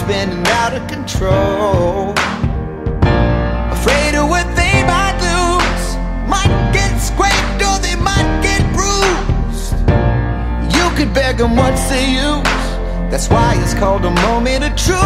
spinning out of control. Afraid of what they might lose, might get scraped or they might get bruised. You could beg them, what's the use? That's why it's called a moment of truth.